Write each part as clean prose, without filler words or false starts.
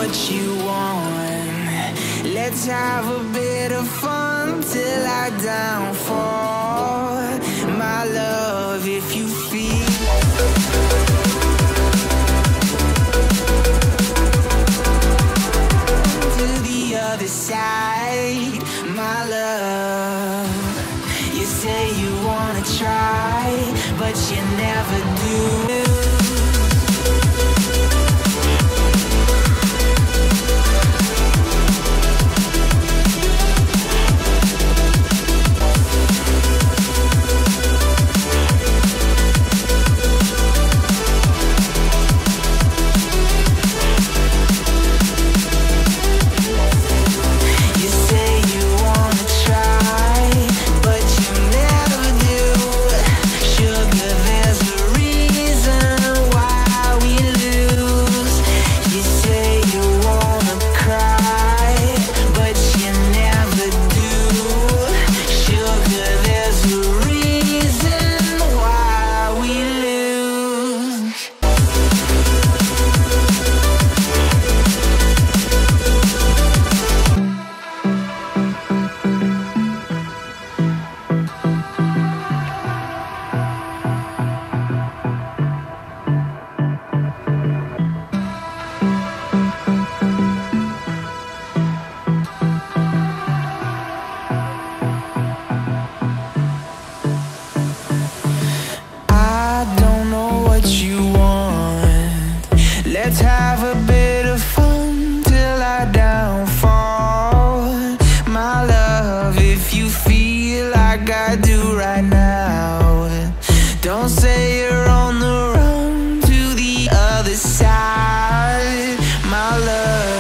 what you want. Let's have a bit of fun till I downfall. My love, if you feel to the other side, my love. You say you wanna try, but you never do. Let's have a bit of fun till I downfall. My love, if you feel like I do right now, don't say you're on the run to the other side, my love.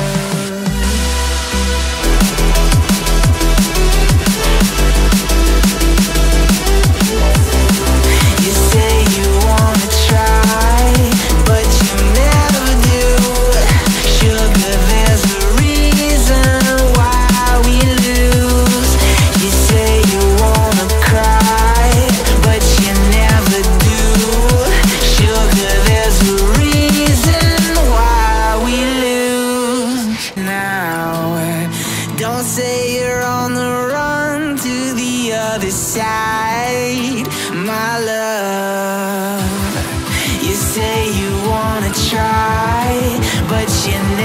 You say you wanna try, but you never do. Sugar, there's a reason why we lose. You say you wanna cry, but you never do. Sugar, there's a reason why we lose. Now, don't say you're on the run to the other side, my love. You say you wanna try, but you